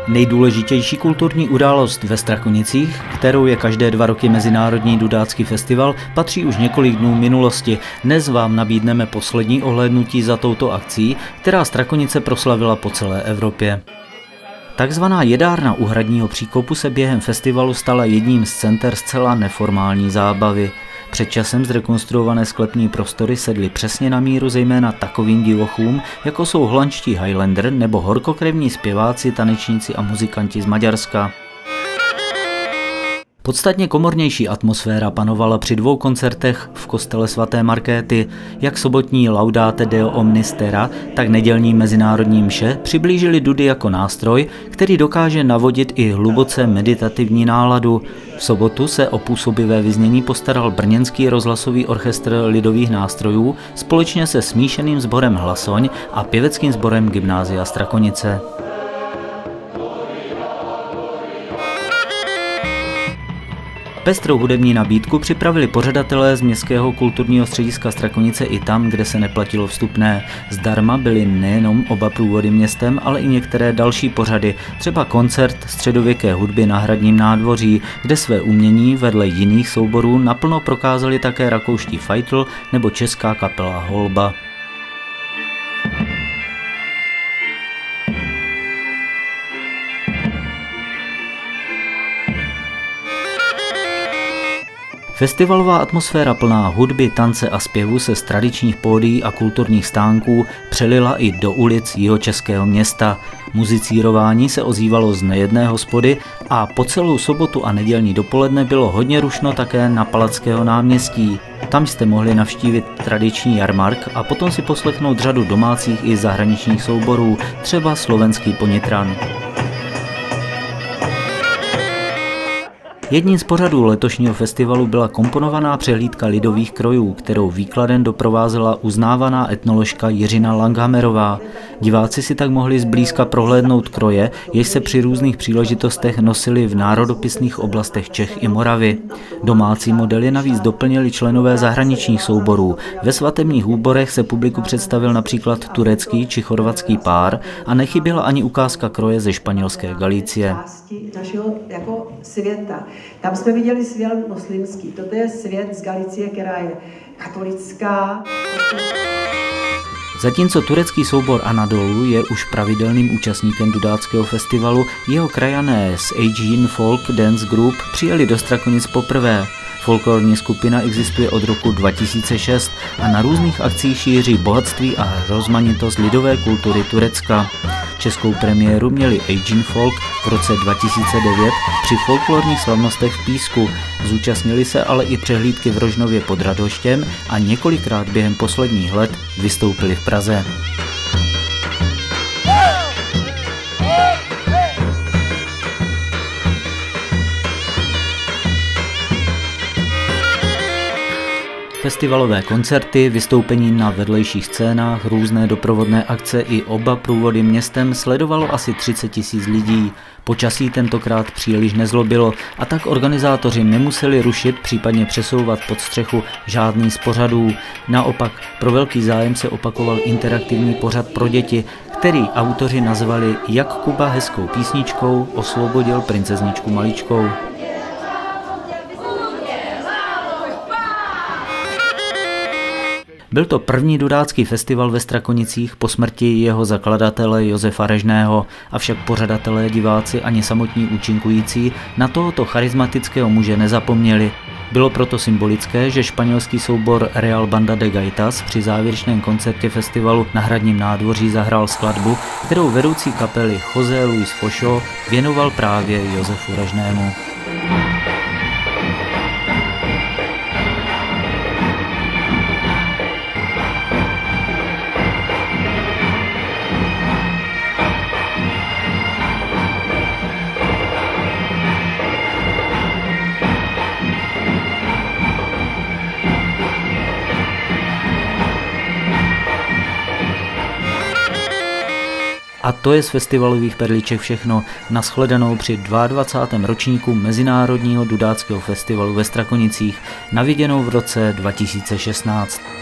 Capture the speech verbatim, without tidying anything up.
Nejdůležitější kulturní událost ve Strakonicích, kterou je každé dva roky Mezinárodní dudácký festival, patří už několik dnů minulosti. Dnes vám nabídneme poslední ohlédnutí za touto akcí, která Strakonice proslavila po celé Evropě. Takzvaná jedárna u hradního příkopu se během festivalu stala jedním z center zcela neformální zábavy. Před časem zrekonstruované sklepní prostory sedly přesně na míru zejména takovým divochům, jako jsou holandští Highlander nebo horkokrevní zpěváci, tanečníci a muzikanti z Maďarska. Podstatně komornější atmosféra panovala při dvou koncertech v kostele svaté Markéty. Jak sobotní Laudate Deo Omnis Terra, tak nedělní mezinárodní mše přiblížili dudy jako nástroj, který dokáže navodit i hluboce meditativní náladu. V sobotu se o působivé vyznění postaral brněnský rozhlasový orchestr lidových nástrojů společně se smíšeným sborem Hlasoň a pěveckým sborem Gymnázia Strakonice. Pestrou hudební nabídku připravili pořadatelé z Městského kulturního střediska Strakonice i tam, kde se neplatilo vstupné. Zdarma byly nejenom oba průvody městem, ale i některé další pořady, třeba koncert středověké hudby na hradním nádvoří, kde své umění vedle jiných souborů naplno prokázali také rakouští Fajtl nebo česká kapela Holba. Festivalová atmosféra plná hudby, tance a zpěvu se z tradičních pódií a kulturních stánků přelila i do ulic jihočeského města. Muzicírování se ozývalo z nejedné hospody a po celou sobotu a nedělní dopoledne bylo hodně rušno také na Palackého náměstí. Tam jste mohli navštívit tradiční jarmark a potom si poslechnout řadu domácích i zahraničních souborů, třeba slovenský Ponitran. Jedním z pořadů letošního festivalu byla komponovaná přehlídka lidových krojů, kterou výkladem doprovázela uznávaná etnoložka Jiřina Langhammerová. Diváci si tak mohli zblízka prohlédnout kroje, jež se při různých příležitostech nosily v národopisných oblastech Čech i Moravy. Domácí modely navíc doplnili členové zahraničních souborů. Ve svatebních úborech se publiku představil například turecký či chorvatský pár a nechyběla ani ukázka kroje ze španělské Galicie. Tam jsme viděli svět muslimský. Toto je svět z Galicie, která je katolická. Zatímco turecký soubor Anadolu je už pravidelným účastníkem dudáckého festivalu, jeho krajané z Aegean Folk Dance Group přijeli do Strakonic poprvé. Folklorní skupina existuje od roku dva tisíce šest a na různých akcích šíří bohatství a rozmanitost lidové kultury Turecka. Českou premiéru měli Aegean Folk v roce dva tisíce devět při folklorních slavnostech v Písku. Zúčastnili se ale i přehlídky v Rožnově pod Radhoštěm a několikrát během posledních let vystoupili v Praze. Festivalové koncerty, vystoupení na vedlejších scénách, různé doprovodné akce i oba průvody městem sledovalo asi třicet tisíc lidí. Počasí tentokrát příliš nezlobilo a tak organizátoři nemuseli rušit, případně přesouvat pod střechu žádný z pořadů. Naopak pro velký zájem se opakoval interaktivní pořad pro děti, který autoři nazvali Jak Kuba hezkou písničkou osvobodil princezničku maličkou. Byl to první dudácký festival ve Strakonicích po smrti jeho zakladatele Josefa Režného, avšak pořadatelé, diváci ani samotní účinkující na tohoto charismatického muže nezapomněli. Bylo proto symbolické, že španělský soubor Real Banda de Gaitas při závěrečném koncertě festivalu na hradním nádvoří zahrál skladbu, kterou vedoucí kapely José Luis Foxó věnoval právě Josefu Režnému. A to je z festivalových perliček všechno. Nashledanou při dvacátém druhém ročníku Mezinárodního dudáckého festivalu ve Strakonicích, naviděnou v roce dva tisíce šestnáct.